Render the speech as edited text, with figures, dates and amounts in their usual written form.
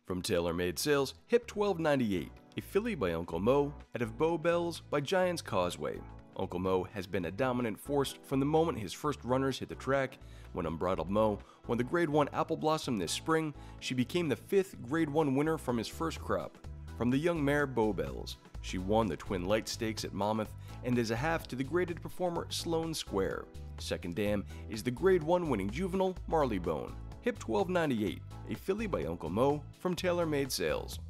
From TaylorMade Sales, Hip 1298, a filly by Uncle Mo, out of Bow Bells by Giants Causeway. Uncle Mo has been a dominant force from the moment his first runners hit the track. When Unbridled Mo won the Grade 1 Apple Blossom this spring, she became the 5th Grade 1 winner from his first crop. From the young mare Bow Bells, she won the Twin Light Stakes at Monmouth and is a half to the graded performer Sloane Square. Second dam is the Grade 1 winning juvenile Marleybone. Hip 1298, a filly by Uncle Mo from TaylorMade Sales.